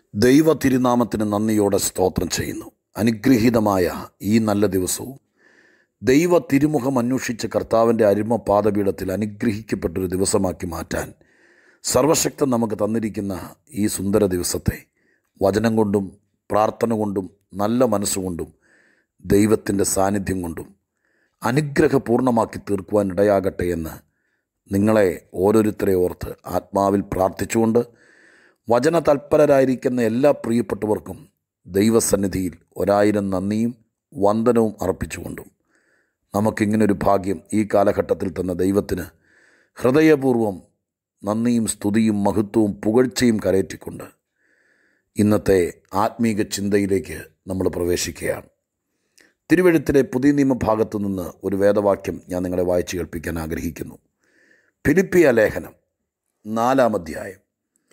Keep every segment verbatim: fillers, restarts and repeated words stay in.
ദൈവ തിരുനാമത്തിന് നന്ദിയോടെ സ്തോത്രം ചെയ്യുന്നു. അനുഗ്രഹീതമായ ഈ നല്ല ദിവസവും ദൈവ തിരുമുഖം അന്വേഷിച്ച് കർത്താവിൻ്റെ അരുമ പാദപീഠത്തിൽ അനുഗ്രഹിക്കപ്പെട്ടൊരു ദിവസമാക്കി മാറ്റാൻ സർവശക്തൻ നമുക്ക് തന്നിരിക്കുന്ന ഈ സുന്ദര ദിവസത്തെ വചനം കൊണ്ടും പ്രാർത്ഥന കൊണ്ടും നല്ല മനസ്സുകൊണ്ടും ദൈവത്തിൻ്റെ സാന്നിധ്യം കൊണ്ടും അനുഗ്രഹപൂർണ്ണമാക്കി തീർക്കുവാൻ ഇടയാകട്ടെ എന്ന് നിങ്ങളെ ഓരോരുത്തരെ ഓർത്ത് ആത്മാവിൽ പ്രാർത്ഥിച്ചുകൊണ്ട് വചന തൽപരരായിരിക്കുന്ന എല്ലാ പ്രിയപ്പെട്ടവർക്കും ദൈവസന്നിധിയിൽ ഒരായിരം നന്ദിയും വന്ദനവും അർപ്പിച്ചുകൊണ്ടും നമുക്കിങ്ങനൊരു ഭാഗ്യം ഈ കാലഘട്ടത്തിൽ തന്ന ദൈവത്തിന് ഹൃദയപൂർവ്വം നന്ദിയും സ്തുതിയും മഹത്വവും പുകഴ്ചയും കരയറ്റിക്കൊണ്ട് ഇന്നത്തെ ആത്മീക ചിന്തയിലേക്ക് നമ്മൾ പ്രവേശിക്കുകയാണ്. തിരുവെഴുത്തിലെ പുതിയ നിയമഭാഗത്തു നിന്ന് ഒരു വേദവാക്യം ഞാൻ നിങ്ങളെ വായിച്ചു കേൾപ്പിക്കാൻ ആഗ്രഹിക്കുന്നു. ഫിലിപ്പിയ ലേഖനം നാലാം അധ്യായം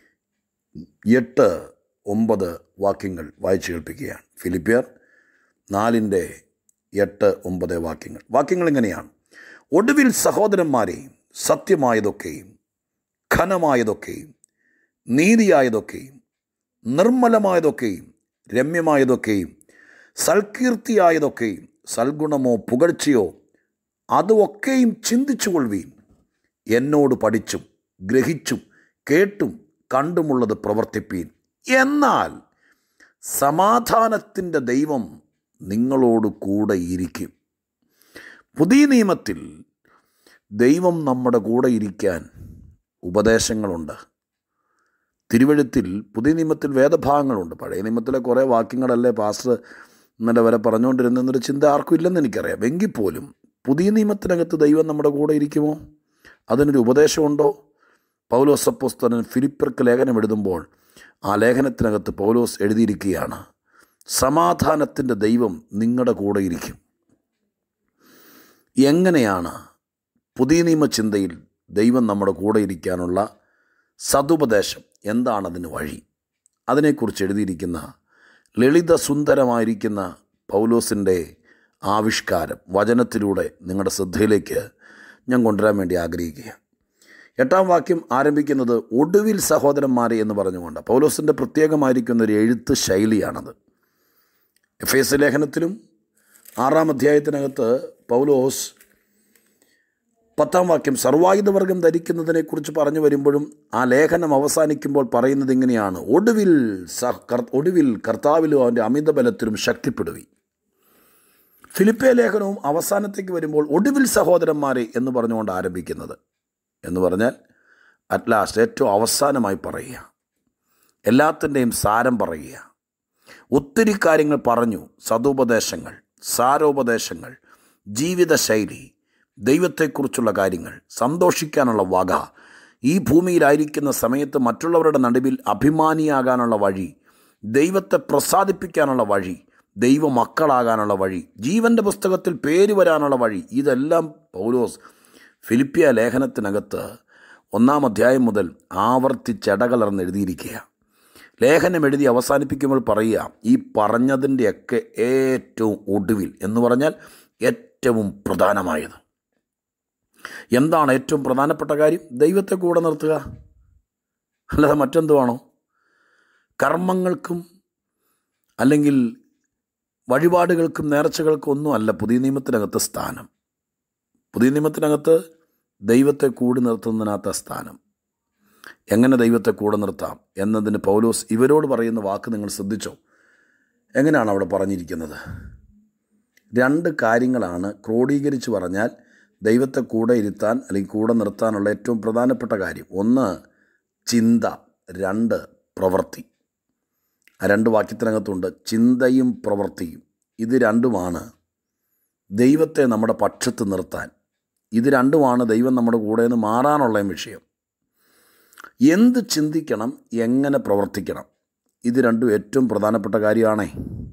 എട്ട് ഒമ്പത് വാക്യങ്ങൾ വായിച്ചു കേൾപ്പിക്കുകയാണ്. ഫിലിപ്പിയർ നാലിൻ്റെ എട്ട് ഒമ്പത് വാക്യങ്ങൾ വാക്യങ്ങൾ ഇങ്ങനെയാണ്: ഒടുവിൽ സഹോദരന്മാരെയും സത്യമായതൊക്കെയും ഘനമായതൊക്കെയും നീതിയായതൊക്കെയും നിർമ്മലമായതൊക്കെയും രമ്യമായതൊക്കെയും സൽകീർത്തിയായതൊക്കെയും സൽഗുണമോ പുകഴ്ചയോ അതൊക്കെയും ചിന്തിച്ചു കൊള്ളുവീൻ. എന്നോട് പഠിച്ചും ഗ്രഹിച്ചും കേട്ടും കണ്ടുമുള്ളത് പ്രവർത്തിപ്പീൻ. എന്നാൽ സമാധാനത്തിൻ്റെ ദൈവം നിങ്ങളോട് കൂടെ ഇരിക്കും. പുതിയ നിയമത്തിൽ ദൈവം നമ്മുടെ കൂടെ ഇരിക്കാൻ ഉപദേശങ്ങളുണ്ട്. തിരുവെഴുത്തിൽ പുതിയ നിയമത്തിൽ വേദഭാഗങ്ങളുണ്ട്. പഴയ നിയമത്തിലെ കുറേ വാക്യങ്ങളല്ലേ പാസ്റ്റർ ഇന്നലെ വരെ പറഞ്ഞുകൊണ്ടിരുന്നൊരു ചിന്ത ആർക്കും ഇല്ലെന്ന് എനിക്കറിയാം. എങ്കിൽ പോലും പുതിയ നിയമത്തിനകത്ത് ദൈവം നമ്മുടെ കൂടെ ഇരിക്കുമോ? അതിനൊരു ഉപദേശമുണ്ടോ? പൗലോസ് അപ്പോസ്തലൻ ഫിലിപ്പിയർക്ക് ലേഖനം എഴുതുമ്പോൾ ആ ലേഖനത്തിനകത്ത് പൗലോസ് എഴുതിയിരിക്കുകയാണ്: സമാധാനത്തിൻ്റെ ദൈവം നിങ്ങളുടെ കൂടെ ഇരിക്കും. എങ്ങനെയാണ് പുതിയ നിയമ ചിന്തയിൽ ദൈവം നമ്മുടെ കൂടെ ഇരിക്കാനുള്ള സതുപദേശം? എന്താണതിന് വഴി? അതിനെക്കുറിച്ച് എഴുതിയിരിക്കുന്ന ലളിത സുന്ദരമായിരിക്കുന്ന പൗലോസിൻ്റെ ആവിഷ്കാരം വചനത്തിലൂടെ നിങ്ങളുടെ ശ്രദ്ധയിലേക്ക് ഞാൻ കൊണ്ടുവരാൻ വേണ്ടി ആഗ്രഹിക്കുകയാണ്. എട്ടാം വാക്യം ആരംഭിക്കുന്നത് ഒടുവിൽ സഹോദരന്മാരെ എന്ന് പറഞ്ഞുകൊണ്ട്. പൗലോസിൻ്റെ പ്രത്യേകമായിരിക്കുന്ന ഒരു എഴുത്ത് ശൈലിയാണത്. എഫ് എസ് ലേഖനത്തിലും ആറാം അധ്യായത്തിനകത്ത് പൗലോസ് പത്താം വാക്യം സർവായുധവർഗം ധരിക്കുന്നതിനെക്കുറിച്ച് പറഞ്ഞു വരുമ്പോഴും ആ ലേഖനം അവസാനിക്കുമ്പോൾ പറയുന്നത് ഇങ്ങനെയാണ്: ഒടുവിൽ സ ഒടുവിൽ കർത്താവിലും അവൻ്റെ അമിതബലത്തിലും ശക്തിപ്പെടുവി. ഫിലിപ്പിയ ലേഖനവും അവസാനത്തേക്ക് വരുമ്പോൾ ഒടുവിൽ സഹോദരന്മാരെ എന്ന് പറഞ്ഞുകൊണ്ട് ആരംഭിക്കുന്നത്. എന്ന് പറഞ്ഞാൽ അറ്റ് ലാസ്റ്റ് ഏറ്റവും അവസാനമായി പറയുക, എല്ലാത്തിൻ്റെയും സാരം പറയുക. ഒത്തിരി കാര്യങ്ങൾ പറഞ്ഞു. സതുപദേശങ്ങൾ, സാരോപദേശങ്ങൾ, ജീവിതശൈലി, ദൈവത്തെക്കുറിച്ചുള്ള കാര്യങ്ങൾ, സന്തോഷിക്കാനുള്ള വക, ഈ ഭൂമിയിലായിരിക്കുന്ന സമയത്ത് മറ്റുള്ളവരുടെ നടുവിൽ അഭിമാനിയാകാനുള്ള വഴി, ദൈവത്തെ പ്രസാദിപ്പിക്കാനുള്ള വഴി, ദൈവമക്കളാകാനുള്ള വഴി, ജീവൻ്റെ പുസ്തകത്തിൽ പേര് വരാനുള്ള വഴി, ഇതെല്ലാം പൗലോസ് ഫിലിപ്പിയ ലേഖനത്തിനകത്ത് ഒന്നാം അധ്യായം മുതൽ ആവർത്തിച്ചടകലർന്ന് എഴുതിയിരിക്കുക. ലേഖനം എഴുതി അവസാനിപ്പിക്കുമ്പോൾ പറയുക, ഈ പറഞ്ഞതിൻ്റെയൊക്കെ ഏറ്റവും ഒടുവിൽ എന്ന് പറഞ്ഞാൽ ഏറ്റവും പ്രധാനമായത്. എന്താണ് ഏറ്റവും പ്രധാനപ്പെട്ട കാര്യം? ദൈവത്തെ കൂടെ നിർത്തുക, അല്ലാതെ മറ്റെന്തുവാണോ? കർമ്മങ്ങൾക്കും അല്ലെങ്കിൽ വഴിപാടുകൾക്കും നേർച്ചകൾക്കും ഒന്നും അല്ല പുതിയ നിയമത്തിനകത്ത് സ്ഥാനം. പുതിയ നിയമത്തിനകത്ത് ദൈവത്തെ കൂടി നിർത്തുന്നതിനകത്ത സ്ഥാനം. എങ്ങനെ ദൈവത്തെ കൂടെ നിർത്താം എന്നതിന് പൗലോസ് ഇവരോട് പറയുന്ന വാക്ക് നിങ്ങൾ ശ്രദ്ധിച്ചോ? എങ്ങനെയാണ് അവിടെ പറഞ്ഞിരിക്കുന്നത്? രണ്ട് കാര്യങ്ങളാണ് ക്രോഡീകരിച്ച് പറഞ്ഞാൽ ദൈവത്തെ കൂടെ ഇരുത്താൻ അല്ലെങ്കിൽ കൂടെ നിർത്താനുള്ള ഏറ്റവും പ്രധാനപ്പെട്ട കാര്യം. ഒന്ന് ചിന്ത, രണ്ട് പ്രവൃത്തി. ആ രണ്ട് വാക്യത്തിനകത്തുണ്ട് ചിന്തയും പ്രവൃത്തിയും. ഇത് രണ്ടുമാണ് ദൈവത്തെ നമ്മുടെ പക്ഷത്ത് നിർത്താൻ. ഇത് രണ്ടുമാണ് ദൈവം നമ്മുടെ കൂടെ നിന്ന് മാറാനുള്ള വിഷയം. എന്ത് ചിന്തിക്കണം, എങ്ങനെ പ്രവർത്തിക്കണം, ഇത് രണ്ടും ഏറ്റവും പ്രധാനപ്പെട്ട കാര്യമാണേ.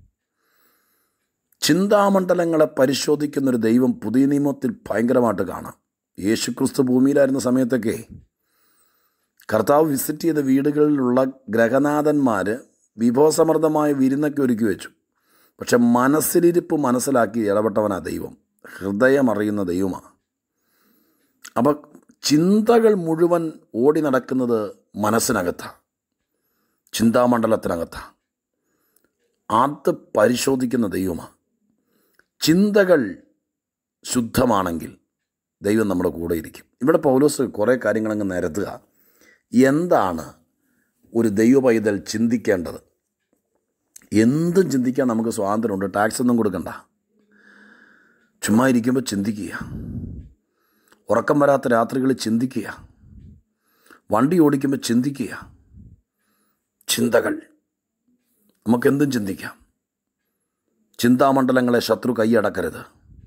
ചിന്താമണ്ഡലങ്ങളെ പരിശോധിക്കുന്നൊരു ദൈവം പുതിയ നിയമത്തിൽ ഭയങ്കരമായിട്ട് കാണാം. യേശുക്രിസ്തു ഭൂമിയിലായിരുന്ന സമയത്തൊക്കെ കർത്താവ് വിസിറ്റ് ചെയ്ത വീടുകളിലുള്ള ഗ്രഹനാഥന്മാർ വിഭവസമൃദ്ധമായ വിരുന്നൊക്കെ ഒരുക്കി വെച്ചു. പക്ഷെ മനസ്സിലിരിപ്പ് മനസ്സിലാക്കി ഇടപെട്ടവനാ ദൈവം. ഹൃദയമറിയുന്ന ദൈവമാണ്. അപ്പം ചിന്തകൾ മുഴുവൻ ഓടി നടക്കുന്നത് മനസ്സിനകത്താണ്. ചിന്താമണ്ഡലത്തിനകത്താണ്. അത് പരിശോധിക്കുന്ന ദൈവമാണ്. ചിന്തകൾ ശുദ്ധമാണെങ്കിൽ ദൈവം നമ്മുടെ കൂടെ ഇരിക്കും. ഇവിടെ പൗലോസ് കുറേ കാര്യങ്ങളങ്ങ് നിരത്തുക. എന്താണ് ഒരു ദൈവ പൈതൽ ചിന്തിക്കേണ്ടത്? എന്തും ചിന്തിക്കാൻ നമുക്ക് സ്വാതന്ത്ര്യമുണ്ട്. ടാക്സ് ഒന്നും കൊടുക്കണ്ട. ചുമ്മാ ഇരിക്കുമ്പോൾ ചിന്തിക്കുക. ഉറക്കം വരാത്ത രാത്രികളിൽ ചിന്തിക്കുക. വണ്ടി ഓടിക്കുമ്പോൾ ചിന്തിക്കുക. ചിന്തകൾ നമുക്കെന്തും ചിന്തിക്കാം. ചിന്താമണ്ഡലങ്ങളെ ശത്രു കൈയടക്കരുത്.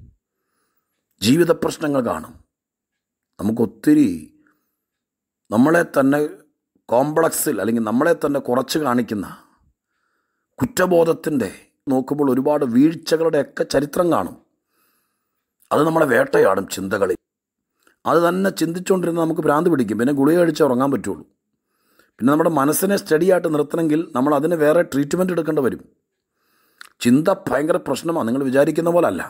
ജീവിത പ്രശ്നങ്ങൾ കാണും. നമുക്കൊത്തിരി നമ്മളെ തന്നെ കോംപ്ലക്സിൽ അല്ലെങ്കിൽ നമ്മളെ തന്നെ കുറച്ച് കാണിക്കുന്ന കുറ്റബോധത്തിൻ്റെ നോക്കുമ്പോൾ ഒരുപാട് വീഴ്ചകളുടെയൊക്കെ ചരിത്രം കാണും. അത് നമ്മളെ വേട്ടയാടും ചിന്തകളിൽ. അത് തന്നെ ചിന്തിച്ചുകൊണ്ടിരുന്ന് നമുക്ക് ഭ്രാന്ത് പിടിക്കും. പിന്നെ ഗുളിക കഴിച്ച് ഉറങ്ങാൻ പറ്റുള്ളൂ. പിന്നെ നമ്മുടെ മനസ്സിനെ സ്റ്റഡിയായിട്ട് നിർത്തണമെങ്കിൽ നമ്മൾ അതിന് വേറെ ട്രീറ്റ്മെൻറ്റ് എടുക്കേണ്ടി വരും. ചിന്ത ഭയങ്കര പ്രശ്നമാണ്. നിങ്ങൾ വിചാരിക്കുന്ന പോലെ അല്ല.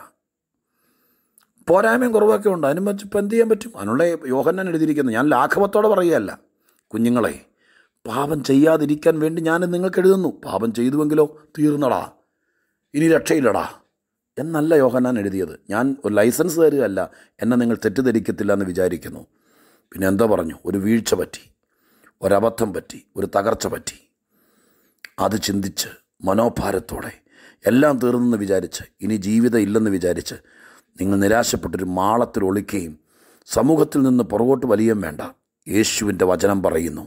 പോരായ്മയും കുറവൊക്കെ ഉണ്ട്. അതിനും വെച്ച് ഇപ്പം എന്ത് ചെയ്യാൻ പറ്റും? അതിനുള്ള യോഹന്നാൻ എഴുതിയിരിക്കുന്നത്. ഞാൻ ലാഘവത്തോടെ പറയുകയല്ല. കുഞ്ഞുങ്ങളെ, പാപം ചെയ്യാതിരിക്കാൻ വേണ്ടി ഞാൻ നിങ്ങൾക്ക് എഴുതുന്നു. പാപം ചെയ്തുവെങ്കിലോ തീർന്നടാ, ഇനി രക്ഷയില്ലടാ എന്നല്ല യോഹന്നാൻ എഴുതിയത്. ഞാൻ ഒരു ലൈസൻസ് തരികയല്ല, എന്നെ നിങ്ങൾ തെറ്റിദ്ധരിക്കത്തില്ല എന്ന് വിചാരിക്കുന്നു. പിന്നെ എന്താ പറഞ്ഞു? ഒരു വീഴ്ച പറ്റി, ഒരബദ്ധം പറ്റി, ഒരു തകർച്ച പറ്റി. അത് ചിന്തിച്ച് മനോഭാരത്തോടെ എല്ലാം തീർന്നെന്ന് വിചാരിച്ച് ഇനി ജീവിതം ഇല്ലെന്ന് വിചാരിച്ച് നിങ്ങൾ നിരാശപ്പെട്ടൊരു മാളത്തിൽ ഒളിക്കുകയും സമൂഹത്തിൽ നിന്ന് പുറകോട്ട് വലിയും വേണ്ട. യേശുവിൻ്റെ വചനം പറയുന്നു,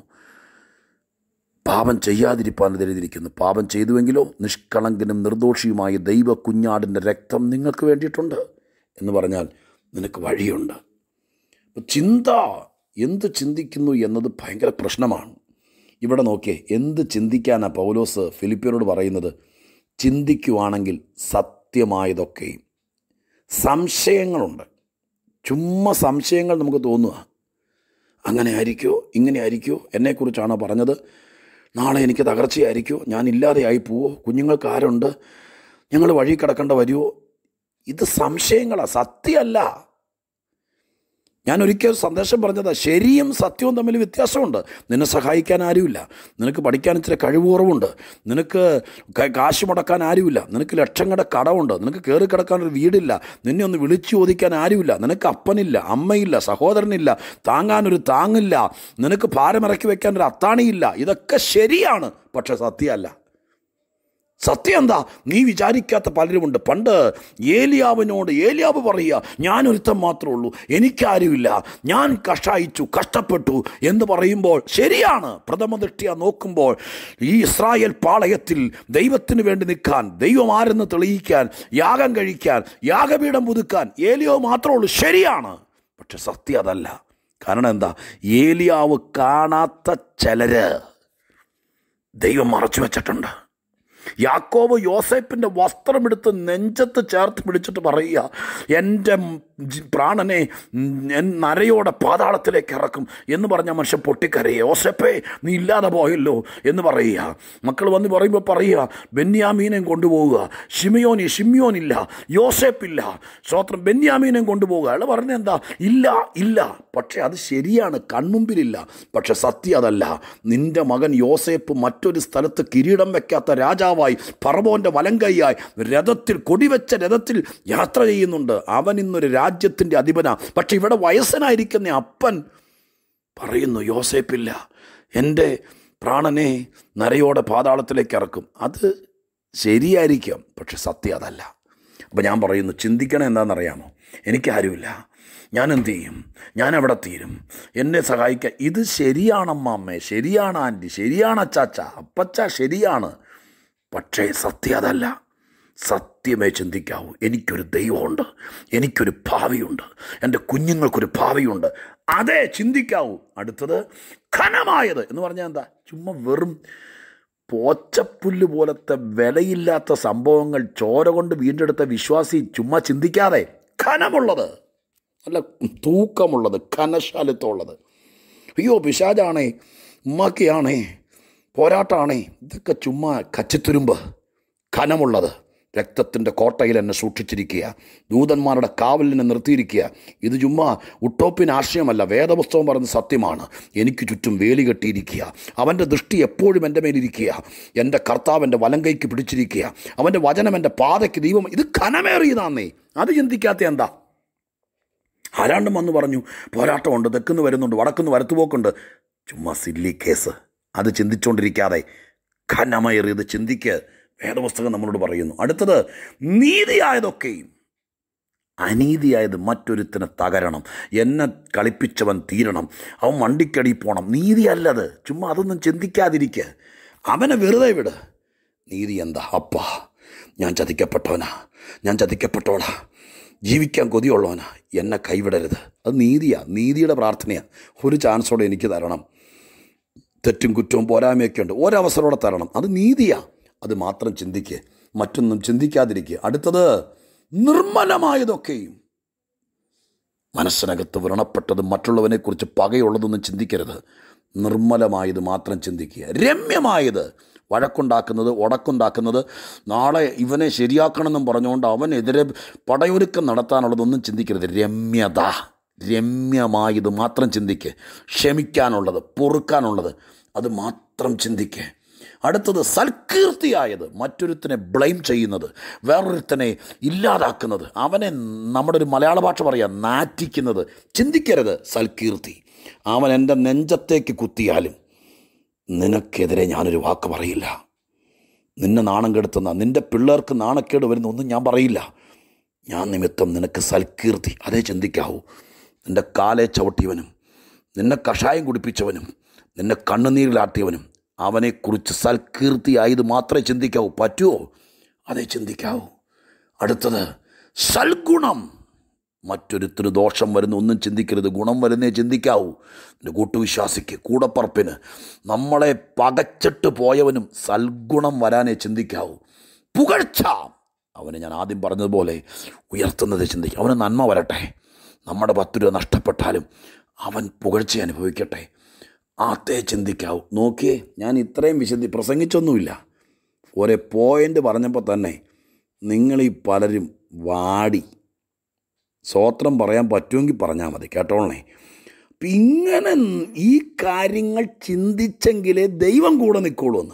പാപം ചെയ്യാതിരിപ്പാൻ എഴുതിയിരിക്കുന്നു. പാപം ചെയ്തുവെങ്കിലോ നിഷ്കളങ്കനും നിർദോഷിയുമായ ദൈവ കുഞ്ഞാടിൻ്റെ രക്തം നിങ്ങൾക്ക് വേണ്ടിയിട്ടുണ്ട് എന്ന് പറഞ്ഞാൽ നിനക്ക് വഴിയുണ്ട്. ചിന്ത, എന്ത് ചിന്തിക്കുന്നു എന്നത് ഭയങ്കര പ്രശ്നമാണ്. ഇവിടെ നോക്കിയേ, എന്ത് ചിന്തിക്കാനാണ് പൗലോസ് ഫിലിപ്പിയരോട് പറയുന്നത്? ചിന്തിക്കുവാണെങ്കിൽ സത്യമായതൊക്കെയും. സംശയങ്ങളുണ്ട്. ചുമ്മാ സംശയങ്ങൾ നമുക്ക് തോന്നുക. അങ്ങനെ ആയിരിക്കുമോ, ഇങ്ങനെ ആയിരിക്കുമോ, എന്നെക്കുറിച്ചാണോ പറഞ്ഞത്, നാളെ എനിക്ക് തകർച്ചയായിരിക്കുമോ, ഞാൻ ഇല്ലാതെയായി പോവോ, കുഞ്ഞുങ്ങൾക്ക് ആരുണ്ട്, ഞങ്ങൾ വഴി കിടക്കേണ്ട വരുമോ? ഇത് സംശയങ്ങളാണ്, സത്യമല്ല. ഞാൻ ഒരിക്കൽ സന്ദേശം പറഞ്ഞതാ, ശരിയും സത്യവും തമ്മിൽ വ്യത്യാസമുണ്ട്. നിന്നെ സഹായിക്കാൻ ആരുമില്ല, നിനക്ക് പഠിക്കാൻ ഇച്ചിരി കഴിവ് കുറവുണ്ട്, നിനക്ക് കാശ് മുടക്കാൻ ആരുമില്ല, നിനക്ക് ലക്ഷങ്ങളുടെ കടമുണ്ട്, നിനക്ക് കയറി കിടക്കാനൊരു വീടില്ല, നിന്നെ ഒന്ന് വിളിച്ചു ചോദിക്കാൻ ആരുമില്ല, നിനക്ക് അപ്പനില്ല, അമ്മയില്ല, സഹോദരനില്ല, താങ്ങാനൊരു താങ്ങില്ല, നിനക്ക് ഭാരമിറക്കി വയ്ക്കാനൊരു അത്താണിയില്ല. ഇതൊക്കെ ശരിയാണ്, പക്ഷെ സത്യമല്ല. സത്യം എന്താ? നീ വിചാരിക്കാത്ത പലരുമുണ്ട്. പണ്ട് ഏലിയാവിനോട് ഏലിയാവ് പറയുക, ഞാനൊരുത്തം മാത്രമേ ഉള്ളൂ, എനിക്കാരുമില്ല, ഞാൻ കഷായിച്ചു, കഷ്ടപ്പെട്ടു എന്ന് പറയുമ്പോൾ ശരിയാണ്. പ്രഥമ ദൃഷ്ട്യാ നോക്കുമ്പോൾ ഈ ഇസ്രായേൽ പാളയത്തിൽ ദൈവത്തിന് വേണ്ടി നിൽക്കാൻ, ദൈവം ആരെന്ന് തെളിയിക്കാൻ, യാഗം കഴിക്കാൻ, യാഗപീഠം പുതുക്കാൻ ഏലിയാവ് മാത്രമേ ഉള്ളൂ. ശരിയാണ്, പക്ഷെ സത്യം അതല്ല. കാരണം എന്താ? ഏലിയാവ് കാണാത്ത ചിലര് ദൈവം മറച്ചു വച്ചിട്ടുണ്ട്. യാക്കോബ് യോസേപ്പിൻ്റെ വസ്ത്രമെടുത്ത് നെഞ്ചത്ത് ചേർത്ത് പിടിച്ചിട്ട് പറയുക, എൻ്റെ പ്രാണനെ നരയോടെ പാതാളത്തിലേക്ക് ഇറക്കും എന്ന് പറഞ്ഞ മനുഷ്യൻ പൊട്ടിക്കരയെ, യോസേപ്പേ നീ ഇല്ലാതെ പോയല്ലോ എന്ന് പറയുക. മക്കൾ വന്ന് പറയുമ്പോൾ പറയുക, ബെന്യാമീനെയും കൊണ്ടുപോവുക, ഷിമിയോനി ഷിമിയോനില്ല, യോസേപ്പില്ല, സ്വത്രം ബെന്യാമീനെയും കൊണ്ടുപോവുക. അയാൾ പറഞ്ഞ എന്താ? ഇല്ല ഇല്ല. പക്ഷെ അത് ശരിയാണ്, കൺമുമ്പിലില്ല. പക്ഷെ സത്യം അതല്ല. നിൻ്റെ മകൻ യോസേപ്പ് മറ്റൊരു സ്ഥലത്ത് കിരീടം വയ്ക്കാത്ത രാജാവായി, ഫറവോൻ്റെ വലങ്കൈയായി രഥത്തിൽ, കൊടിവെച്ച രഥത്തിൽ യാത്ര ചെയ്യുന്നുണ്ട്. അവൻ ഇന്നൊരു രാജ്യത്തിൻ്റെ അധിപനാ. പക്ഷെ ഇവിടെ വയസ്സനായിരിക്കുന്ന അപ്പൻ പറയുന്നു, യോസേപ്പില്ല, എൻ്റെ പ്രാണനെ നരയോടെ പാതാളത്തിലേക്ക് ഇറക്കും. അത് ശരിയായിരിക്കാം, പക്ഷെ സത്യം അതല്ല. അപ്പം ഞാൻ പറയുന്നു, ചിന്തിക്കണം എന്താണെന്നറിയാമോ? എനിക്കാരുമില്ല, ഞാൻ എന്ത് ചെയ്യും, ഞാൻ എവിടെ തീരും, എന്നെ സഹായിക്കാൻ. ഇത് ശരിയാണമ്മേ, ശരിയാണ് ആൻറ്റി, ശരിയാണ് അച്ചാച്ച, അപ്പച്ച, ശരിയാണ്. പക്ഷേ സത്യം അതല്ല. സത്യമേ ചിന്തിക്കാവൂ. എനിക്കൊരു ദൈവമുണ്ട്, എനിക്കൊരു ഭാവിയുണ്ട്, എൻ്റെ കുഞ്ഞുങ്ങൾക്കൊരു ഭാവിയുണ്ട്, അതേ ചിന്തിക്കാവൂ. അടുത്തത് ഘനമായത് എന്ന് പറഞ്ഞാൽ എന്താ? ചുമ്മാ വെറും പോച്ചപ്പുല്ല് പോലത്തെ വിലയില്ലാത്ത സംഭവങ്ങൾ ചോര കൊണ്ട് വീണ്ടെടുത്ത വിശ്വാസി ചുമ്മാ ചിന്തിക്കാതെ ഘനമുള്ളത്, നല്ല തൂക്കമുള്ളത്, ഘനശാലിത്വമുള്ളത്. അയ്യോ പിശാചാണേ, ഉമ്മാക്കിയാണേ, പോരാട്ടാണേ, ഇതൊക്കെ ചുമ്മാ കച്ചിത്തുരുമ്പ്. ഘനമുള്ളത് രക്തത്തിൻ്റെ കോട്ടയിൽ എന്നെ സൂക്ഷിച്ചിരിക്കുക, ദൂതന്മാരുടെ കാവലിൽ എന്നെ നിർത്തിയിരിക്കുക. ഇത് ചുമ്മാ ഉട്ടോപ്യൻ ആശയമല്ല, വേദപുസ്തകം പറയുന്ന സത്യമാണ്. എനിക്ക് ചുറ്റും വേലി കെട്ടിയിരിക്കുക, അവൻ്റെ ദൃഷ്ടി എപ്പോഴും എൻ്റെ മേലിരിക്കുക, എൻ്റെ കർത്താവ് എൻ്റെ വലം കൈക്ക് പിടിച്ചിരിക്കുക, അവൻ്റെ വചനം എൻ്റെ പാതയ്ക്ക് ദൈവം. ഇത് ഘനമേറിയതാന്നേ. അത് ചിന്തിക്കാത്ത എന്താ? ആരാണ്ടും വന്ന് പറഞ്ഞു പോരാട്ടമുണ്ട്, തെക്കുന്ന് വരുന്നുണ്ട്, വടക്കുന്ന് വരത്തുപോക്കുണ്ട്. ചുമ്മാ സില്ലി കേസ്. അത് ചിന്തിച്ചുകൊണ്ടിരിക്കാതെ ഘനമേറിയത് ചിന്തിക്ക്. വേദപുസ്തകം നമ്മളോട് പറയുന്നു. അടുത്തത്, നീതിയായതൊക്കെയും അനീതിയായത് മറ്റൊരുത്തിന് തകരണം. എന്നെ കളിപ്പിച്ചവൻ തീരണം, അവൻ വണ്ടിക്കടി പോകണം. നീതിയല്ലത്. ചുമ്മാ അതൊന്നും ചിന്തിക്കാതിരിക്കുക. അവനെ വെറുതെ വിട്. നീതി എന്താ? അപ്പാ, ഞാൻ ചതിക്കപ്പെട്ടവനാ, ഞാൻ ചതിക്കപ്പെട്ടവളാ, ജീവിക്കാൻ കൊതിയുള്ളവനാ, എന്നെ കൈവിടരുത്. അത് നീതിയാണ്, നീതിയുടെ പ്രാർത്ഥനയാണ്. ഒരു ചാൻസോടെ എനിക്ക് തരണം. തെറ്റും കുറ്റവും പോരായ്മയൊക്കെ ഉണ്ട്, ഒരവസരോടെ തരണം. അത് നീതിയാണ്. അത് മാത്രം ചിന്തിക്കുക, മറ്റൊന്നും ചിന്തിക്കാതിരിക്കുക. അടുത്തത്, നിർമ്മലമായതൊക്കെയും. മനസ്സിനകത്ത് വ്രണപ്പെട്ടത്, മറ്റുള്ളവനെക്കുറിച്ച് പകയുള്ളതൊന്നും ചിന്തിക്കരുത്. നിർമ്മലമായത് മാത്രം ചിന്തിക്കുക. രമ്യമായത്, വഴക്കുണ്ടാക്കുന്നത്, ഉടക്കുണ്ടാക്കുന്നത്, നാളെ ഇവനെ ശരിയാക്കണമെന്നും പറഞ്ഞുകൊണ്ട് അവനെതിരെ പടയൊരുക്കം നടത്താനുള്ളതൊന്നും ചിന്തിക്കരുത്. രമ്യത, രമ്യമായത് മാത്രം ചിന്തിക്കുക. ക്ഷമിക്കാനുള്ളത്, പൊറുക്കാനുള്ളത്, അത് മാത്രം ചിന്തിക്കുക. അടുത്തത്, സൽകീർത്തിയായത്. മറ്റൊരുത്തനെ ബ്ലെയിം ചെയ്യുന്നത്, വേറൊരുത്തനെ ഇല്ലാതാക്കുന്നത്, അവനെ നമ്മുടെ ഒരു മലയാള ഭാഷ പറയാം നാറ്റിക്കുന്നത്, ചിന്തിക്കരുത്. സൽകീർത്തി. അവൻ എൻ്റെ നെഞ്ചത്തേക്ക് കുത്തിയാലും നിനക്കെതിരെ ഞാനൊരു വാക്ക് പറയില്ല. നിന്നെ നാണം കെടുത്തുന്ന, നിൻ്റെ പിള്ളേർക്ക് നാണക്കേട് വരുന്ന ഒന്നും ഞാൻ പറയില്ല. ഞാൻ നിമിത്തം നിനക്ക് സൽകീർത്തി, അതേ ചിന്തിക്കാവൂ. നിൻ്റെ കാലെ ചവിട്ടിയവനും, നിന്നെ കഷായം കുടിപ്പിച്ചവനും, നിന്നെ കണ്ണുനീരിലാട്ടിയവനും, അവനെക്കുറിച്ച് സൽകീർത്തിയായത് മാത്രമേ ചിന്തിക്കാവൂ. പറ്റുമോ? അതേ ചിന്തിക്കാവൂ. അടുത്തത്, സൽഗുണം. മറ്റൊരുത്തിന് ദോഷം വരുന്ന ഒന്നും ചിന്തിക്കരുത്, ഗുണം വരുന്നേ ചിന്തിക്കാവൂ. എൻ്റെ കൂട്ടുവിശ്വാസിക്ക്, കൂടപ്പറപ്പിന്, നമ്മളെ പകച്ചിട്ട് പോയവനും സൽഗുണം വരാനേ ചിന്തിക്കാവൂ. പുകഴ്ച. അവന് ഞാൻ ആദ്യം പറഞ്ഞതുപോലെ ഉയർത്തുന്നത് ചിന്തിക്കും. അവന് നന്മ വരട്ടെ. നമ്മുടെ പത്ത് രൂപ നഷ്ടപ്പെട്ടാലും അവൻ പുകഴ്ച അനുഭവിക്കട്ടെ. അതേ ചിന്തിക്കാവൂ. നോക്കിയേ, ഞാൻ ഇത്രയും വിശദി പ്രസംഗിച്ചൊന്നുമില്ല. ഒരേ പോയിൻ്റ് പറഞ്ഞപ്പോൾ തന്നെ നിങ്ങളീ പലരും വാടി. സ്വോത്രം പറയാൻ പറ്റുമെങ്കിൽ പറഞ്ഞാൽ മതി, കേട്ടോളണേ. അപ്പം ഇങ്ങനെ ഈ കാര്യങ്ങൾ ചിന്തിച്ചെങ്കിലേ ദൈവം കൂടെ നിൽക്കുള്ളൂ.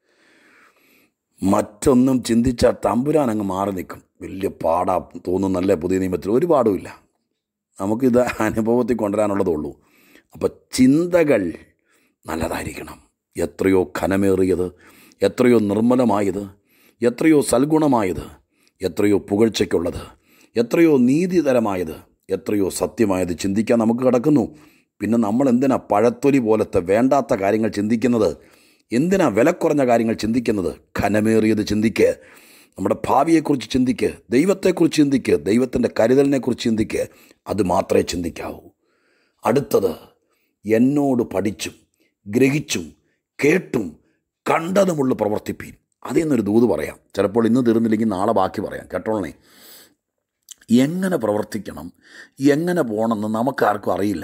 മറ്റൊന്നും ചിന്തിച്ചാൽ തമ്പുരാൻ അങ്ങ് മാറി നിൽക്കും. വലിയ പാടാ തോന്നുന്നല്ലേ പുതിയ നിയമത്തിൽ? ഒരു പാടുമില്ല. നമുക്കിത് അനുഭവത്തിൽ കൊണ്ടുവരാനുള്ളതുള്ളൂ. അപ്പം ചിന്തകൾ നല്ലതായിരിക്കണം. എത്രയോ ഘനമേറിയത്, എത്രയോ നിർമ്മലമായത്, എത്രയോ സൽഗുണമായത്, എത്രയോ പുകഴ്ചയ്ക്കുള്ളത്, എത്രയോ നീതിതരമായത്, എത്രയോ സത്യമായത് ചിന്തിക്കാൻ നമുക്ക് കിടക്കുന്നു. പിന്നെ നമ്മൾ എന്തിനാ പഴത്തൊലി പോലത്തെ വേണ്ടാത്ത കാര്യങ്ങൾ ചിന്തിക്കുന്നത്? എന്തിനാ വില കുറഞ്ഞ കാര്യങ്ങൾ ചിന്തിക്കുന്നത്? ഘനമേറിയത് ചിന്തിക്ക്. നമ്മുടെ ഭാവിയെക്കുറിച്ച് ചിന്തിക്ക്, ദൈവത്തെക്കുറിച്ച് ചിന്തിക്ക്, ദൈവത്തിൻ്റെ കരുതലിനെക്കുറിച്ച് ചിന്തിക്ക്. അത് മാത്രമേ ചിന്തിക്കാവൂ. അടുത്തത്, എന്നോട് പഠിച്ചും ഗ്രഹിച്ചും കേട്ടും കണ്ടതുമുള്ള പ്രവർത്തിപ്പീൻ. അതിൽ നിന്നൊരു ദൂത് പറയാം. ചിലപ്പോൾ ഇന്ന് തീർന്നില്ലെങ്കിൽ നാളെ ബാക്കി പറയാം, കേട്ടോളണേ. എങ്ങനെ പ്രവർത്തിക്കണം, എങ്ങനെ പോകണമെന്ന് നമുക്കാർക്കും അറിയില്ല.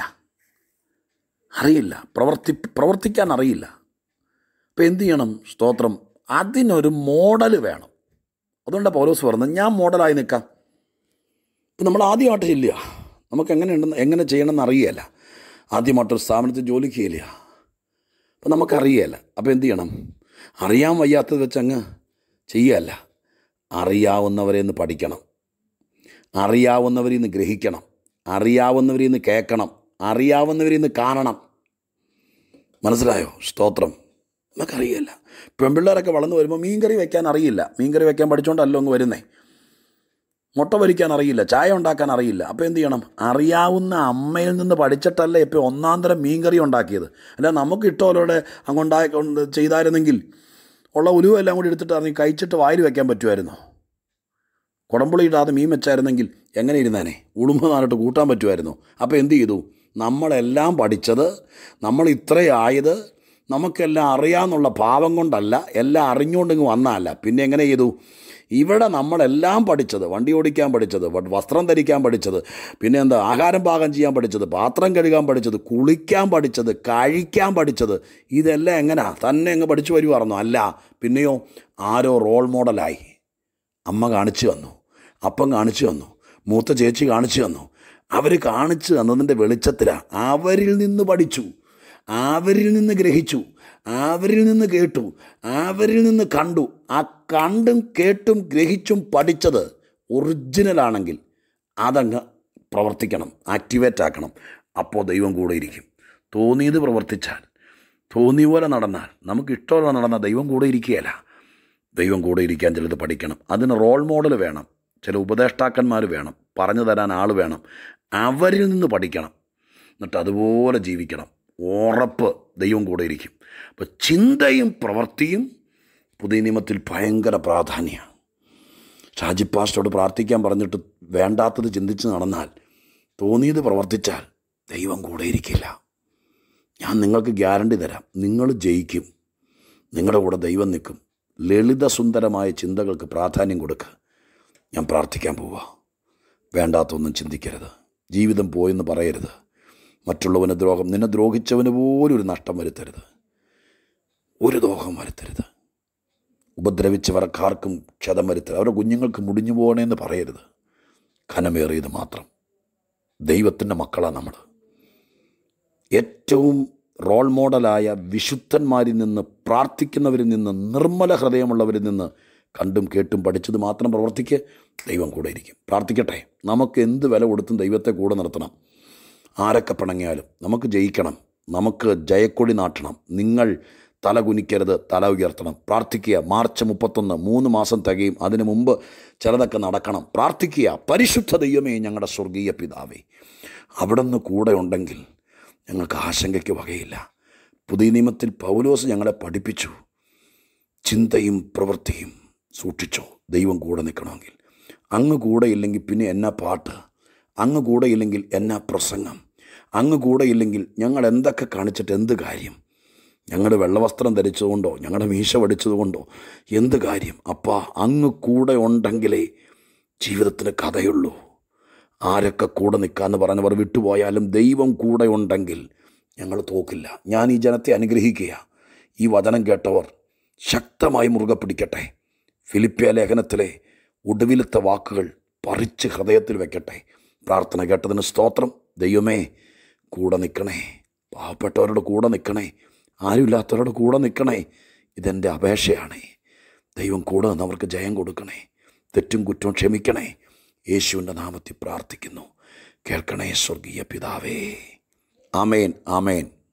അറിയില്ല പ്രവർത്തി പ്രവർത്തിക്കാൻ അറിയില്ല. അപ്പോൾ എന്തു ചെയ്യണം? സ്തോത്രം, അതിനൊരു മോഡൽ വേണം. അതുകൊണ്ടാണ് പൗലോസ് പറഞ്ഞത്, ഞാൻ മോഡലായി നിൽക്കാം. ഇപ്പം നമ്മൾ ആദ്യമായിട്ട് ചെല്ലുക, നമുക്ക് എങ്ങനെയുണ്ടെന്ന് എങ്ങനെ ചെയ്യണമെന്ന് അറിയുകയില്ല. ആദ്യമായിട്ടൊരു സ്ഥാപനത്തിൽ ജോലിക്ക് ചെല്ലുക, അപ്പം നമുക്കറിയുകയില്ല. അപ്പോൾ എന്തു ചെയ്യണം? അറിയാൻ വയ്യാത്തത് വെച്ച് അങ്ങ് ചെയ്യുകയല്ല, അറിയാവുന്നവരെ നിന്ന് പഠിക്കണം, അറിയാവുന്നവരിൽ നിന്ന് ഗ്രഹിക്കണം, അറിയാവുന്നവരിൽ നിന്ന് കേൾക്കണം, അറിയാവുന്നവരിൽ നിന്ന് കാണണം. മനസ്സിലായോ? സ്തോത്രം. നമുക്കറിയില്ല. പെൺപിള്ളേരൊക്കെ വളർന്നു വരുമ്പോൾ മീൻകറി വയ്ക്കാൻ അറിയില്ല. മീൻകറി വയ്ക്കാൻ പഠിച്ചുകൊണ്ടല്ലോ അങ്ങ് വരുന്നേ. മുട്ട പൊരിക്കാൻ അറിയില്ല, ചായ ഉണ്ടാക്കാൻ അറിയില്ല. അപ്പോൾ എന്ത് ചെയ്യണം? അറിയാവുന്ന അമ്മയിൽ നിന്ന് പഠിച്ചിട്ടല്ലേ ഇപ്പോൾ ഒന്നാം തരം മീൻകറി ഉണ്ടാക്കിയത്. അല്ല നമുക്ക് ഇഷ്ടമുള്ളവരുടെ അങ്ങോട്ടായി ചെയ്തായിരുന്നെങ്കിൽ ഉള്ള ഉലുവ എല്ലാം കൂടി എടുത്തിട്ട് അറിഞ്ഞ് കഴിച്ചിട്ട് വായിൽ വയ്ക്കാൻ പറ്റുമായിരുന്നോ? കുടംപുളി ഇടാതെ മീൻ വെച്ചായിരുന്നെങ്കിൽ എങ്ങനെ ഇരുന്നേനെ? ഉളുമ്പനായിട്ട് കൂട്ടാൻ പറ്റുമായിരുന്നോ? അപ്പോൾ എന്ത് ചെയ്തു? നമ്മളെല്ലാം പഠിച്ചത്, നമ്മൾ ഇത്രയായത് നമുക്കെല്ലാം അറിയാമെന്നുള്ള ഭാവം കൊണ്ടല്ല, എല്ലാം അറിഞ്ഞുകൊണ്ടിങ്ങ് വന്നതല്ല. പിന്നെ എങ്ങനെ ചെയ്തു? ഇവിടെ നമ്മളെല്ലാം പഠിച്ചത്, വണ്ടി ഓടിക്കാൻ പഠിച്ചത്, വസ്ത്രം ധരിക്കാൻ പഠിച്ചത്, പിന്നെ എന്താ ആഹാരം പാകം ചെയ്യാൻ പഠിച്ചത്, പാത്രം കഴുകാൻ പഠിച്ചത്, കുളിക്കാൻ പഠിച്ചത്, കഴിക്കാൻ പഠിച്ചത്, ഇതെല്ലാം എങ്ങനെയാ തന്നെ അങ്ങ് പഠിച്ചു വരുമായിരുന്നോ? അല്ല. പിന്നെയോ ആരോ റോൾ മോഡലായി, അമ്മ കാണിച്ചു തന്നു, അപ്പം കാണിച്ചു തന്നു, മൂത്ത ചേച്ചി കാണിച്ചു തന്നു. അവർ കാണിച്ചു തന്നതിൻ്റെ വെളിച്ചത്തിലാണ് അവരിൽ നിന്ന് പഠിച്ചു, അവരിൽ നിന്ന് ഗ്രഹിച്ചു, അവരിൽ നിന്ന് കേട്ടു, അവരിൽ നിന്ന് കണ്ടു. ആ കണ്ടും കേട്ടും ഗ്രഹിച്ചും പഠിച്ചത് ഒറിജിനലാണെങ്കിൽ അതങ്ങ് പ്രവർത്തിക്കണം, ആക്ടിവേറ്റ് ആക്കണം. അപ്പോൾ ദൈവം കൂടെ ഇരിക്കും. തോന്നിയത് പ്രവർത്തിച്ചാൽ, തോന്നിയ പോലെ നടന്നാൽ, നമുക്ക് ഇഷ്ടമുള്ള നടന്നാൽ ദൈവം കൂടെ ഇരിക്കുകയില്ല. ദൈവം കൂടെ ഇരിക്കാൻ ചിലത് പഠിക്കണം. അതിന് റോൾ മോഡൽ വേണം, ചില ഉപദേഷ്ടാക്കന്മാർ വേണം, പറഞ്ഞു തരാൻ ആൾ വേണം. അവരിൽ നിന്ന് പഠിക്കണം, എന്നിട്ട് അതുപോലെ ജീവിക്കണം. ഉറപ്പ് ദൈവം കൂടെ ഇരിക്കും. അപ്പോൾ ചിന്തയും പ്രവൃത്തിയും പുതിയ നിയമത്തിൽ ഭയങ്കര പ്രാധാന്യമാണ്. ഷാജി പാസ്റ്ററോട് പ്രാർത്ഥിക്കാൻ പറഞ്ഞിട്ട് വേണ്ടാത്തത് ചിന്തിച്ച് നടന്നാൽ, തോന്നിയത് പ്രവർത്തിച്ചാൽ ദൈവം കൂടെ ഇരിക്കില്ല. ഞാൻ നിങ്ങൾക്ക് ഗ്യാരണ്ടി തരാം, നിങ്ങൾ ജയിക്കും. നിങ്ങളുടെ കൂടെ ദൈവം നിൽക്കും. ലളിതസുന്ദരമായ ചിന്തകൾക്ക് പ്രാധാന്യം കൊടുക്കുക. ഞാൻ പ്രാർത്ഥിക്കാൻ പോവുക. വേണ്ടാത്തൊന്നും ചിന്തിക്കരുത്. ജീവിതം പോയെന്ന് പറയരുത്. മറ്റുള്ളവന് ദ്രോഹം, നിന്നെ ദ്രോഹിച്ചവന് പോലും ഒരു നഷ്ടം വരുത്തരുത്, ഒരു ദ്രോഹം വരുത്തരുത്. ഉപദ്രവിച്ചവർക്കാർക്കും ക്ഷതം വരുത്തരുത്. അവരുടെ കുഞ്ഞുങ്ങൾക്ക് മുടിഞ്ഞു പോകണേന്ന് പറയരുത്. ഘനമേറിയത് മാത്രം. ദൈവത്തിൻ്റെ മക്കളാണ് നമ്മൾ. ഏറ്റവും റോൾ മോഡലായ വിശുദ്ധന്മാരിൽ നിന്ന്, പ്രാർത്ഥിക്കുന്നവരിൽ നിന്ന്, നിർമ്മല ഹൃദയമുള്ളവരിൽ നിന്ന് കണ്ടും കേട്ടും പഠിച്ചത് മാത്രം പ്രവർത്തിക്ക്. ദൈവം കൂടെ ഇരിക്കും. പ്രാർത്ഥിക്കട്ടെ. നമുക്ക് എന്ത് വില കൊടുത്തും ദൈവത്തെ കൂടെ നിർത്തണം. ആരൊക്കെ പിണങ്ങിയാലും നമുക്ക് ജയിക്കണം. നമുക്ക് ജയക്കൊടി നാട്ടണം. നിങ്ങൾ തല കുനിക്കരുത്, തല ഉയർത്തണം. പ്രാർത്ഥിക്കുക. മാർച്ച് മുപ്പത്തൊന്ന് മൂന്ന് മാസം തികയും. അതിനു മുമ്പ് ചിലതൊക്കെ നടക്കണം. പ്രാർത്ഥിക്കുക. പരിശുദ്ധ ദൈവമേ, ഞങ്ങളുടെ സ്വർഗീയ പിതാവേ, അവിടുന്ന് കൂടെ ഉണ്ടെങ്കിൽ ഞങ്ങൾക്ക് ആശങ്കയ്ക്ക് വകയില്ല. പുതിയ നിയമത്തിൽ പൗലോസ് ഞങ്ങളെ പഠിപ്പിച്ചു, ചിന്തയും പ്രവൃത്തിയും സൂക്ഷിച്ചോ. ദൈവം കൂടെ നിൽക്കണമെങ്കിൽ, അങ്ങ് കൂടെയില്ലെങ്കിൽ പിന്നെ എന്നാ പാട്ട്, അങ്ങ് കൂടെയില്ലെങ്കിൽ എന്നാ പ്രസംഗം, അങ്ങ് കൂടെയില്ലെങ്കിൽ ഞങ്ങൾ എന്തൊക്കെ കാണിച്ചിട്ട് എന്ത് കാര്യം? ഞങ്ങളുടെ വെള്ളവസ്ത്രം ധരിച്ചതുകൊണ്ടോ ഞങ്ങളുടെ മീശ പഠിച്ചതുകൊണ്ടോ എന്ത് കാര്യം? അപ്പാ, അങ്ങ് കൂടെ ഉണ്ടെങ്കിലേ ജീവിതത്തിന് കഥയുള്ളൂ. ആരൊക്കെ കൂടെ നിൽക്കാമെന്ന് പറഞ്ഞവർ വിട്ടുപോയാലും ദൈവം കൂടെ ഉണ്ടെങ്കിൽ ഞങ്ങൾ തോക്കില്ല. ഞാൻ ഈ ജനത്തെ അനുഗ്രഹിക്കുക. ഈ വചനം കേട്ടവർ ശക്തമായി മുറുകെ പിടിക്കട്ടെ. ഫിലിപ്പിയ ലേഖനത്തിലെ ഒടുവിലത്തെ വാക്കുകൾ പറിച്ച് ഹൃദയത്തിൽ വെക്കട്ടെ. പ്രാർത്ഥന കേട്ടതിന് സ്തോത്രം. ദൈവമേ, കൂടെ നിൽക്കണേ. പാവപ്പെട്ടവരുടെ കൂടെ നിൽക്കണേ. ആരുമില്ലാത്തവരുടെ കൂടെ നിൽക്കണേ. ഇതെൻ്റെ അപേക്ഷയാണ്. ദൈവം കൂടെ നിന്നവർക്ക് ജയം കൊടുക്കണേ. തെറ്റും കുറ്റവും ക്ഷമിക്കണേ. യേശുവിൻ്റെ നാമത്തിൽ പ്രാർത്ഥിക്കുന്നു. കേൾക്കണേ സ്വർഗീയ പിതാവേ. ആമേൻ, ആമേൻ.